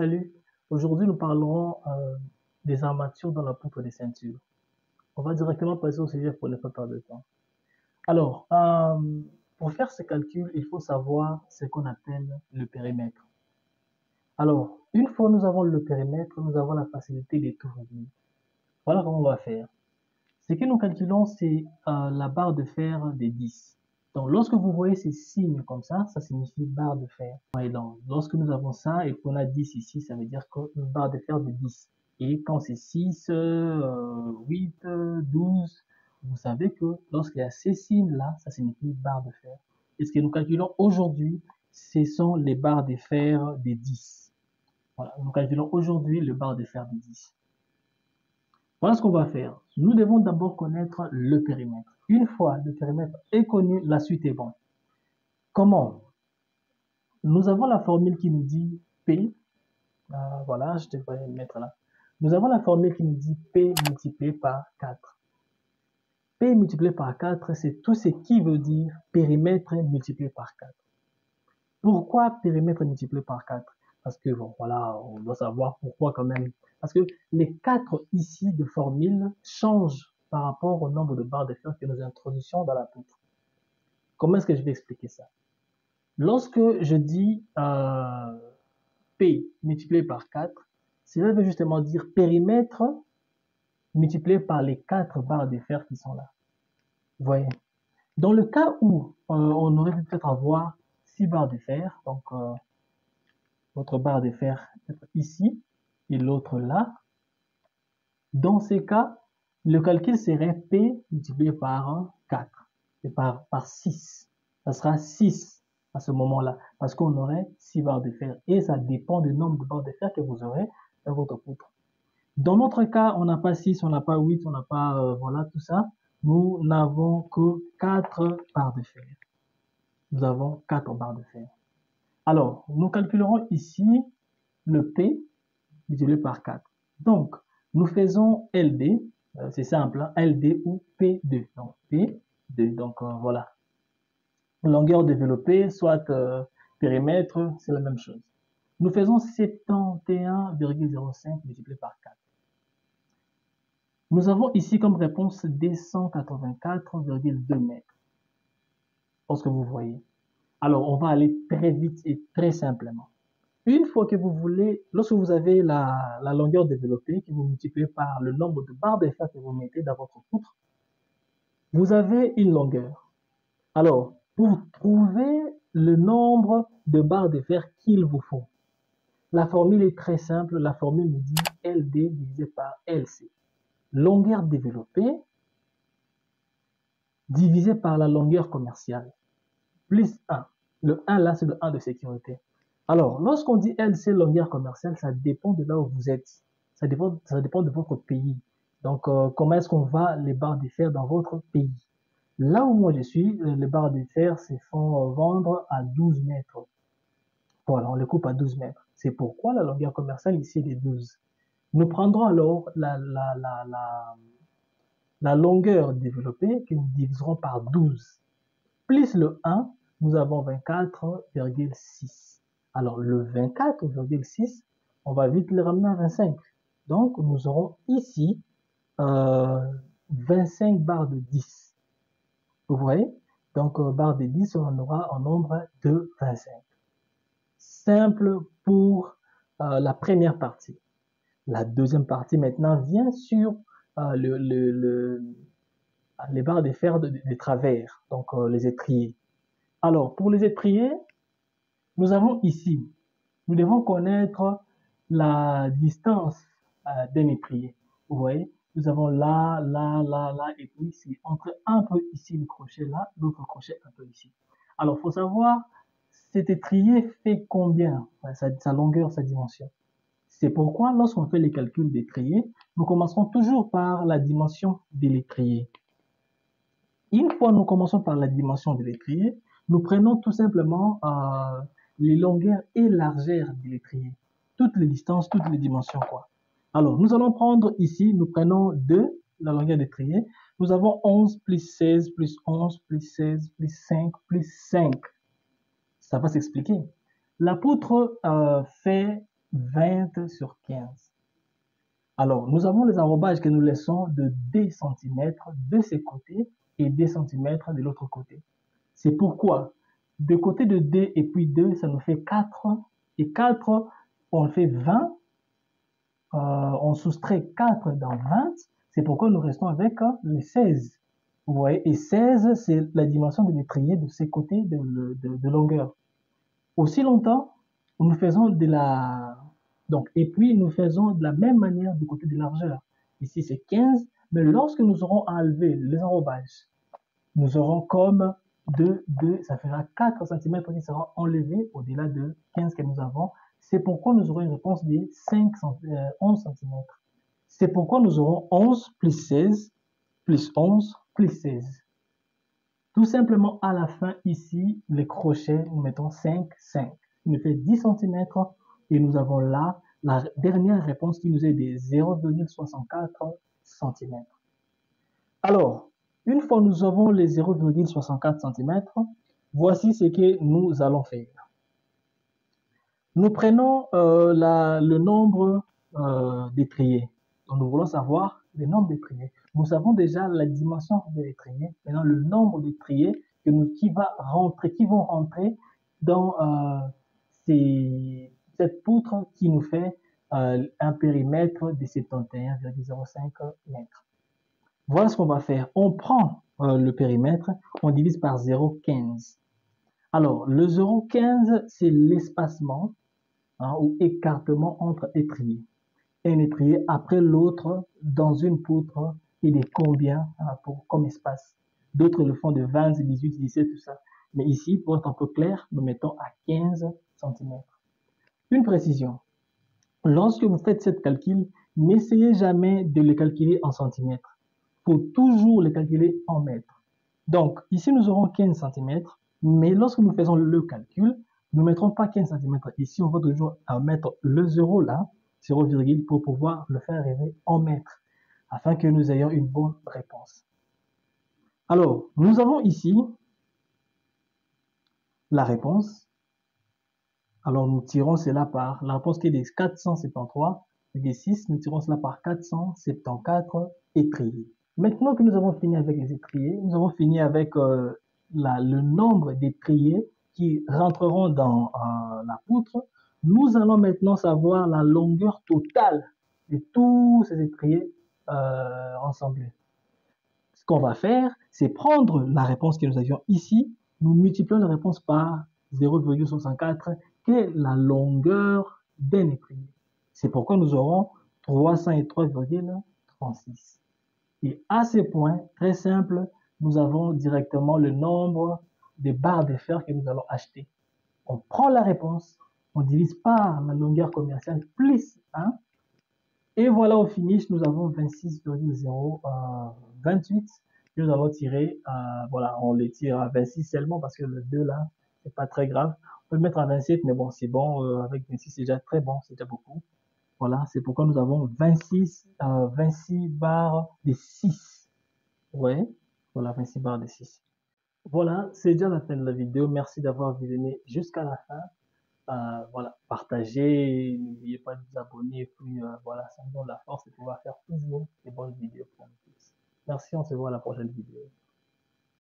Salut, aujourd'hui nous parlerons des armatures dans la poutre des ceintures. On va directement passer au sujet pour ne pas perdre de temps. Alors, pour faire ce calcul, il faut savoir ce qu'on appelle le périmètre. Alors, une fois nous avons le périmètre, nous avons la facilité de tout retenir. Voilà comment on va faire. Ce que nous calculons, c'est la barre de fer des 10. Donc, lorsque vous voyez ces signes comme ça signifie barre de fer. Et donc, lorsque nous avons ça et qu'on a 10 ici, ça veut dire qu'une barre de fer de 10. Et quand c'est 6, 8, 12, vous savez que lorsqu'il y a ces signes-là, ça signifie barre de fer. Et ce que nous calculons aujourd'hui, ce sont les barres de fer des 10. Voilà, nous calculons aujourd'hui le barre de fer des 10. Voilà ce qu'on va faire. Nous devons d'abord connaître le périmètre. Une fois le périmètre est connu, la suite est bonne. Comment? Nous avons la formule qui nous dit P. Voilà, je devrais le mettre là. Nous avons la formule qui nous dit P multiplié par 4. P multiplié par 4, c'est tout ce qui veut dire périmètre multiplié par 4. Pourquoi périmètre multiplié par 4? Parce que, bon, voilà, on doit savoir pourquoi quand même. Parce que les 4 ici de formule changent par rapport au nombre de barres de fer que nous introduisons dans la poutre. Comment est-ce que je vais expliquer ça? Lorsque je dis P multiplié par 4, cela veut justement dire périmètre multiplié par les 4 barres de fer qui sont là. Vous voyez? Dans le cas où on aurait pu peut-être avoir 6 barres de fer, donc votre barre de fer ici et l'autre là. Dans ces cas, le calcul serait P multiplié par 4 et par 6. Ça sera 6 à ce moment-là parce qu'on aurait 6 barres de fer et ça dépend du nombre de barres de fer que vous aurez dans votre poutre. Dans notre cas, on n'a pas 6, on n'a pas 8, on n'a pas, voilà, tout ça. Nous n'avons que 4 barres de fer. Nous avons 4 barres de fer. Alors, nous calculerons ici le P multiplié par 4. Donc, nous faisons LD, c'est simple, hein, LD ou P2. Donc, P2, donc voilà. Longueur développée, soit périmètre, c'est la même chose. Nous faisons 71,05 multiplié par 4. Nous avons ici comme réponse 284,2 mètres. Lorsque vous voyez. Alors, on va aller très vite et très simplement. Une fois que vous voulez, lorsque vous avez la longueur développée, que vous multipliez par le nombre de barres de fer que vous mettez dans votre poutre, vous avez une longueur. Alors, pour trouver le nombre de barres de fer qu'il vous faut, la formule est très simple. La formule nous dit LD divisé par LC. Longueur développée divisé par la longueur commerciale, plus 1. Le 1 là, c'est le 1 de sécurité. Alors, lorsqu'on dit LC, longueur commerciale, ça dépend de là où vous êtes. Ça dépend de votre pays. Donc, comment est-ce qu'on va les barres de fer dans votre pays? Là où moi je suis, les barres de fer se font vendre à 12 mètres. Voilà, on les coupe à 12 mètres. C'est pourquoi la longueur commerciale ici est de 12. Nous prendrons alors la longueur développée que nous diviserons par 12. Plus le 1, nous avons 24,6. Alors, le 24,6, on va vite le ramener à 25. Donc, nous aurons ici 25 barres de 10. Vous voyez? Donc, barre de 10, on aura un nombre de 25. Simple pour la première partie. La deuxième partie, maintenant, vient sur les barres de fer de travers, donc les étriers. Alors, pour les étriers, nous avons ici, nous devons connaître la distance d'un étrier. Vous voyez, nous avons là, et puis c'est entre un peu ici le crochet là, l'autre crochet un peu ici. Alors, il faut savoir, cet étrier fait combien, sa longueur, sa dimension. C'est pourquoi, lorsqu'on fait les calculs d'étrier, nous commencerons toujours par la dimension de l'étrier. Une fois nous commençons par la dimension de l'étrier, nous prenons tout simplement les longueurs et largeurs de l'étrier. Toutes les distances, toutes les dimensions, quoi. Alors, nous allons prendre ici, nous prenons 2, la longueur d'étrier. Nous avons 11 plus 16 plus 11 plus 16 plus 5 plus 5. Ça va s'expliquer. La poutre fait 20 sur 15. Alors, nous avons les arrobages que nous laissons de d centimètres de ces côtés et d centimètres de l'autre côté. C'est pourquoi, de côté de d et puis 2, ça nous fait 4. Et 4, on fait 20. On soustrait 4 dans 20. C'est pourquoi nous restons avec les 16. Vous voyez, et 16, c'est la dimension de l'étrier de ces côtés de longueur. Aussi longtemps, nous faisons de la... Donc, et puis, nous faisons de la même manière du côté de largeur. Ici, c'est 15, mais lorsque nous aurons enlevé les enrobages, nous aurons comme 2, ça fera 4 cm qui seront enlevés au-delà de 15 que nous avons. C'est pourquoi nous aurons une réponse de 11 cm. C'est pourquoi nous aurons 11 plus 16, plus 11, plus 16. Tout simplement, à la fin, ici, les crochets, nous mettons 5, 5. Il nous fait 10 cm et nous avons là la dernière réponse qui nous est de 0,64 cm. Alors, une fois nous avons les 0,64 cm, voici ce que nous allons faire. Nous prenons le nombre d'étriers. Donc, nous voulons savoir le nombre d'étriers. Nous savons déjà la dimension de l'étrier. Maintenant, le nombre d'étriers qui vont rentrer dans cette poutre qui nous fait un périmètre de 71,05 mètres. Voilà ce qu'on va faire. On prend le périmètre, on divise par 0,15. Alors, le 0,15, c'est l'espacement ou écartement entre étriers. Un étrier après l'autre dans une poutre, il est combien comme espace? D'autres le font de 20, 18, 17, tout ça. Mais ici, pour être un peu clair, nous mettons à 15 cm. Une précision. Lorsque vous faites cette calcul, n'essayez jamais de le calculer en centimètres. Il faut toujours le calculer en mètres. Donc, ici, nous aurons 15 cm, mais lorsque nous faisons le calcul, nous ne mettrons pas 15 cm. Ici, on va toujours mettre le 0 là, 0, pour pouvoir le faire arriver en mètres, afin que nous ayons une bonne réponse. Alors, nous avons ici la réponse. Alors, nous tirons cela par la réponse qui est de 473,6. Nous tirons cela par 474 étriers. Maintenant que nous avons fini avec les étriers, nous avons fini avec le nombre d'étriers qui rentreront dans la poutre. Nous allons maintenant savoir la longueur totale de tous ces étriers ensemble. Ce qu'on va faire, c'est prendre la réponse que nous avions ici, nous multiplions la réponse par 0,64, qui est la longueur d'un étrier. C'est pourquoi nous aurons 303,36. Et à ce point, très simple, nous avons directement le nombre de barres de fer que nous allons acheter. On prend la réponse, on divise par la longueur commerciale plus 1, et voilà, au finish, nous avons 26,028 que nous allons tirer. Voilà, on les tire à 26 seulement parce que le 2 là, c'est pas très grave. On peut le mettre à 27, mais bon, c'est bon. Avec 26, c'est déjà très bon, c'est déjà beaucoup. Voilà, c'est pourquoi nous avons 26 barres de 6. Ouais, voilà, 26 barres de 6. Voilà, c'est déjà la fin de la vidéo. Merci d'avoir visionné jusqu'à la fin. Voilà, partagez, n'oubliez pas de vous abonner, et puis voilà, ça me donne la force de pouvoir faire toujours des bonnes vidéos pour nous tous. Merci, on se voit à la prochaine vidéo.